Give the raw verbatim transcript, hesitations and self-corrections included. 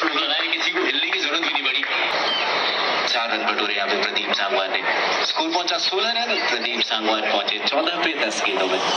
चोट लगाए, किसी को हिलने की जरूरत भी नहीं पड़ी। चार रन बटोरे यहाँ पे प्रदीप सांगवान ने। स्कोर पहुंचा सोलह रन, प्रदीप सांगवान पहुंचे चौदह पे दस गेंदों में।